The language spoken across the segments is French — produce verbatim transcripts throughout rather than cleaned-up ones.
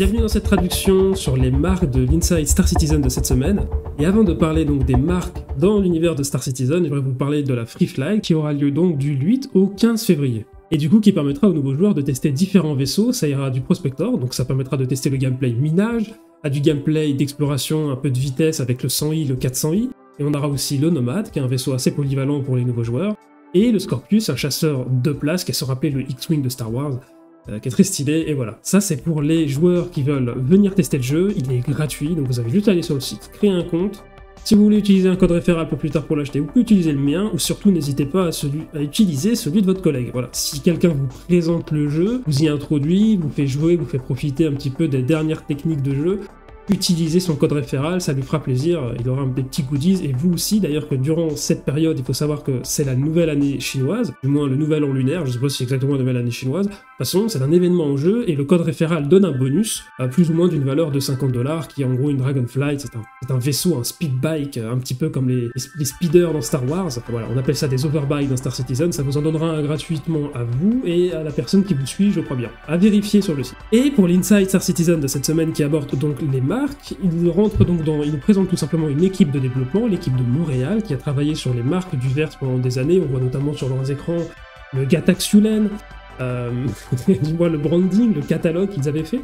bienvenue dans cette traduction sur les marques de l'Inside Star Citizen de cette semaine. Et avant de parler donc des marques dans l'univers de Star Citizen, j'aimerais vous parler de la Free Fly qui aura lieu donc du huit au quinze février. Et du coup qui permettra aux nouveaux joueurs de tester différents vaisseaux, ça ira du Prospector, donc ça permettra de tester le gameplay minage, à du gameplay d'exploration, un peu de vitesse avec le cent i, le quatre cents i, et on aura aussi le Nomade, qui est un vaisseau assez polyvalent pour les nouveaux joueurs, et le Scorpius, un chasseur de place qui a se rappelé le X-Wing de Star Wars, Euh, qui est très stylé, et voilà. Ça, c'est pour les joueurs qui veulent venir tester le jeu, il est gratuit, donc vous avez juste à aller sur le site, créer un compte. Si vous voulez utiliser un code référable pour plus tard pour l'acheter, vous pouvez utiliser le mien, ou surtout n'hésitez pas à, celui, à utiliser celui de votre collègue. Voilà. Si quelqu'un vous présente le jeu, vous y introduit, vous fait jouer, vous fait profiter un petit peu des dernières techniques de jeu, utilisez son code référal, ça lui fera plaisir, il aura des petits goodies, et vous aussi, d'ailleurs que durant cette période, il faut savoir que c'est la nouvelle année chinoise, du moins le nouvel an lunaire, je sais pas si c'est exactement la nouvelle année chinoise, de toute façon, c'est un événement en jeu, et le code référal donne un bonus, à plus ou moins d'une valeur de cinquante dollars, qui est en gros une Dragonflight, c'est un, c'est un vaisseau, un speed bike, un petit peu comme les, les speeders dans Star Wars, enfin, voilà, on appelle ça des overbikes dans Star Citizen, ça vous en donnera un gratuitement à vous, et à la personne qui vous suit, je crois bien, à vérifier sur le site. Et pour l'Inside Star Citizen de cette semaine qui aborde donc les marques, il rentre donc dans, il nous présente tout simplement une équipe de développement, l'équipe de Montréal, qui a travaillé sur les marques du Verse pendant des années. On voit notamment sur leurs écrans le Gatax Yulen, euh, du moins le branding, le catalogue qu'ils avaient fait.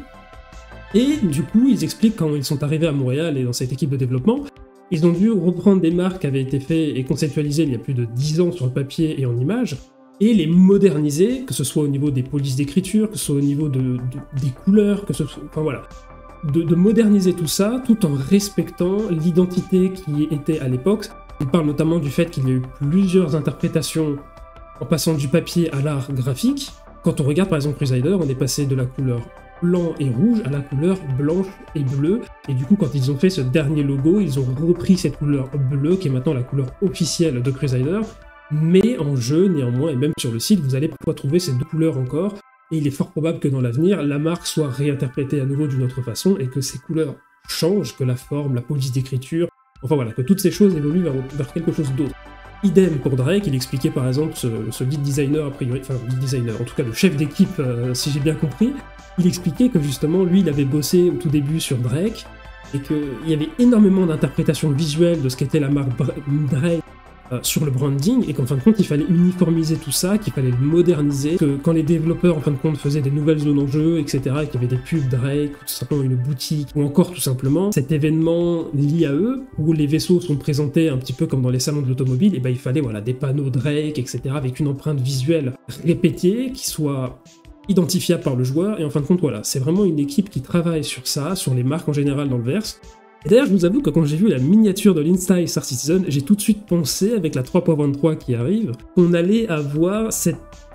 Et du coup, ils expliquent quand ils sont arrivés à Montréal et dans cette équipe de développement, ils ont dû reprendre des marques qui avaient été faites et conceptualisées il y a plus de dix ans sur le papier et en images, et les moderniser, que ce soit au niveau des polices d'écriture, que ce soit au niveau de, de, des couleurs, que ce soit... Enfin voilà. De, de moderniser tout ça, tout en respectant l'identité qui était à l'époque. On parle notamment du fait qu'il y a eu plusieurs interprétations en passant du papier à l'art graphique. Quand on regarde par exemple Crusader, on est passé de la couleur blanc et rouge à la couleur blanche et bleue. Et du coup, quand ils ont fait ce dernier logo, ils ont repris cette couleur bleue, qui est maintenant la couleur officielle de Crusader. Mais en jeu, néanmoins, et même sur le site, vous allez pouvoir trouver ces deux couleurs encore. Et il est fort probable que dans l'avenir, la marque soit réinterprétée à nouveau d'une autre façon et que ces couleurs changent, que la forme, la police d'écriture, enfin voilà, que toutes ces choses évoluent vers, vers quelque chose d'autre. Idem pour Drake, il expliquait par exemple, ce, ce lead designer a priori, enfin lead designer, en tout cas le chef d'équipe, euh, si j'ai bien compris, il expliquait que justement, lui, il avait bossé au tout début sur Drake et qu'il y avait énormément d'interprétations visuelles de ce qu'était la marque Drake, Euh, sur le branding, et qu'en fin de compte il fallait uniformiser tout ça, qu'il fallait le moderniser, que quand les développeurs en fin de compte faisaient des nouvelles zones en jeu, et cetera, et qu'il y avait des pubs Drake, ou tout simplement une boutique, ou encore tout simplement cet événement lié à eux, où les vaisseaux sont présentés un petit peu comme dans les salons de l'automobile, et ben il fallait voilà, des panneaux Drake, et cetera, avec une empreinte visuelle répétée, qui soit identifiable par le joueur, et en fin de compte voilà, c'est vraiment une équipe qui travaille sur ça, sur les marques en général dans le Verse. Et d'ailleurs, je vous avoue que quand j'ai vu la miniature de l'Inside Star Citizen, j'ai tout de suite pensé, avec la trois point vingt-trois qui arrive, qu'on allait avoir cette...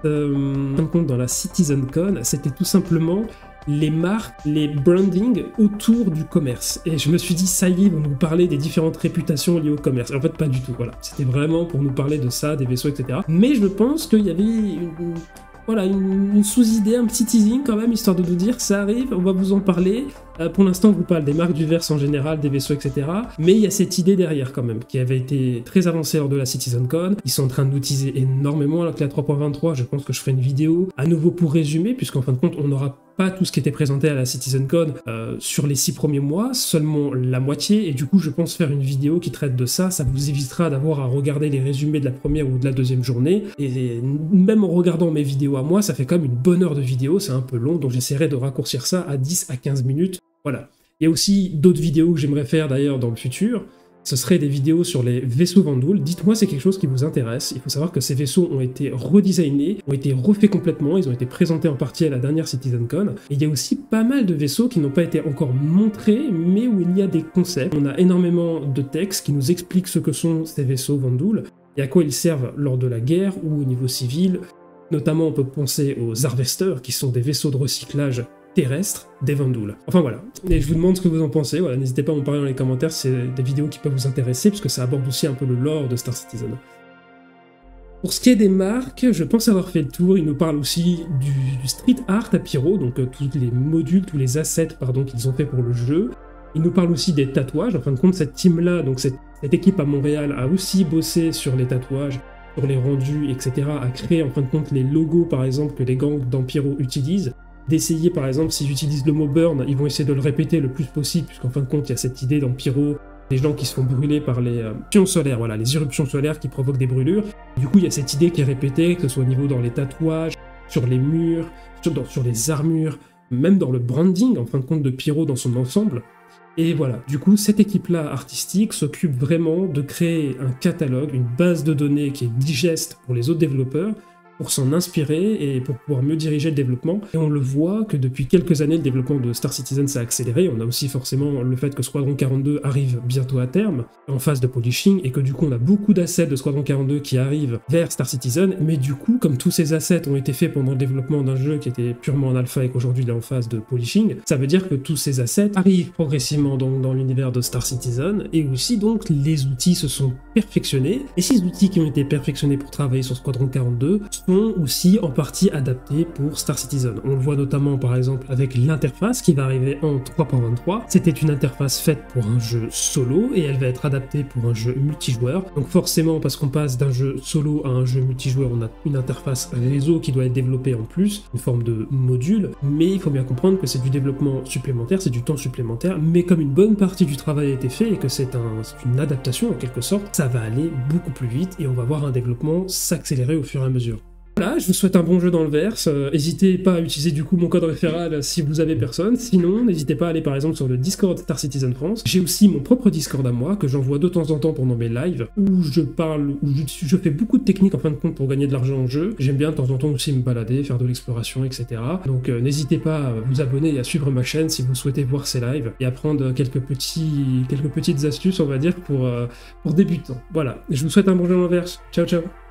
Euh, compte dans la CitizenCon, c'était tout simplement les marques, les brandings autour du commerce. Et je me suis dit, ça y est, vous nous parlez des différentes réputations liées au commerce. En fait, pas du tout, voilà. C'était vraiment pour nous parler de ça, des vaisseaux, et cetera. Mais je pense qu'il y avait une... Voilà, une, une sous-idée, un petit teasing quand même, histoire de nous dire ça arrive, on va vous en parler. Euh, pour l'instant, on vous parle des marques du Verse en général, des vaisseaux, et cetera. Mais il y a cette idée derrière quand même, qui avait été très avancée lors de la CitizenCon. Ils sont en train de nous teaser énormément avec la trois point vingt-trois. Je pense que je ferai une vidéo à nouveau pour résumer, puisqu'en fin de compte, on n'aura pas tout ce qui était présenté à la CitizenCon euh, sur les six premiers mois, seulement la moitié, et du coup je pense faire une vidéo qui traite de ça, ça vous évitera d'avoir à regarder les résumés de la première ou de la deuxième journée, et même en regardant mes vidéos à moi, ça fait quand même une bonne heure de vidéo, c'est un peu long, donc j'essaierai de raccourcir ça à dix à quinze minutes, voilà. Il y a aussi d'autres vidéos que j'aimerais faire d'ailleurs dans le futur. Ce seraient des vidéos sur les vaisseaux Vanduul. Dites-moi si c'est quelque chose qui vous intéresse. Il faut savoir que ces vaisseaux ont été redesignés, ont été refaits complètement, ils ont été présentés en partie à la dernière CitizenCon. Et il y a aussi pas mal de vaisseaux qui n'ont pas été encore montrés, mais où il y a des concepts. On a énormément de textes qui nous expliquent ce que sont ces vaisseaux Vanduul et à quoi ils servent lors de la guerre ou au niveau civil. Notamment, on peut penser aux Harvesters, qui sont des vaisseaux de recyclage terrestre des Vanduul. Enfin voilà, et je vous demande ce que vous en pensez, voilà, n'hésitez pas à m'en parler dans les commentaires, c'est des vidéos qui peuvent vous intéresser, puisque ça aborde aussi un peu le lore de Star Citizen. Pour ce qui est des marques, je pense avoir fait le tour, il nous parle aussi du, du street art à Pyro, donc euh, tous les modules, tous les assets pardon, qu'ils ont fait pour le jeu. Il nous parle aussi des tatouages, en fin de compte cette team-là, donc cette, cette équipe à Montréal a aussi bossé sur les tatouages, sur les rendus, et cetera, a créé en fin de compte les logos par exemple que les gangs d'Empyro utilisent. d'essayer, par exemple, s'ils utilisent le mot burn, ils vont essayer de le répéter le plus possible, puisqu'en fin de compte, il y a cette idée dans Pyro, des gens qui se font brûler par les euh, éruptions solaires, voilà, les éruptions solaires qui provoquent des brûlures. Du coup, il y a cette idée qui est répétée, que ce soit au niveau dans les tatouages, sur les murs, sur, dans, sur les armures, même dans le branding, en fin de compte, de Pyro dans son ensemble. Et voilà, du coup, cette équipe-là artistique s'occupe vraiment de créer un catalogue, une base de données qui est digeste pour les autres développeurs, pour s'en inspirer et pour pouvoir mieux diriger le développement. Et on le voit que depuis quelques années, le développement de Star Citizen s'est accéléré. On a aussi forcément le fait que Squadron quarante-deux arrive bientôt à terme, en phase de polishing, et que du coup on a beaucoup d'assets de Squadron quarante-deux qui arrivent vers Star Citizen, mais du coup, comme tous ces assets ont été faits pendant le développement d'un jeu qui était purement en alpha et qu'aujourd'hui il est en phase de polishing, ça veut dire que tous ces assets arrivent progressivement donc dans l'univers de Star Citizen, et aussi donc les outils se sont perfectionnés, et ces outils qui ont été perfectionnés pour travailler sur Squadron quarante-deux sont aussi en partie adaptés pour Star Citizen. On le voit notamment par exemple avec l'interface qui va arriver en trois point vingt-trois. C'était une interface faite pour un jeu solo et elle va être adaptée pour un jeu multijoueur. Donc forcément, parce qu'on passe d'un jeu solo à un jeu multijoueur, on a une interface réseau qui doit être développée en plus, une forme de module, mais il faut bien comprendre que c'est du développement supplémentaire, c'est du temps supplémentaire, mais comme une bonne partie du travail a été fait et que c'est un, une adaptation en quelque sorte, ça va aller beaucoup plus vite et on va voir un développement s'accélérer au fur et à mesure. Voilà, je vous souhaite un bon jeu dans le verse. Euh, n'hésitez pas à utiliser du coup mon code référal si vous avez personne. Sinon, n'hésitez pas à aller par exemple sur le Discord Star Citizen France. J'ai aussi mon propre Discord à moi que j'envoie de temps en temps pendant mes lives où je parle, où je, je fais beaucoup de techniques en fin de compte pour gagner de l'argent en jeu. J'aime bien de temps en temps aussi me balader, faire de l'exploration, et cetera. Donc euh, n'hésitez pas à vous abonner et à suivre ma chaîne si vous souhaitez voir ces lives et apprendre quelques petits, quelques petites astuces, on va dire, pour, euh, pour débutants. Voilà, je vous souhaite un bon jeu dans le verse. Ciao ciao.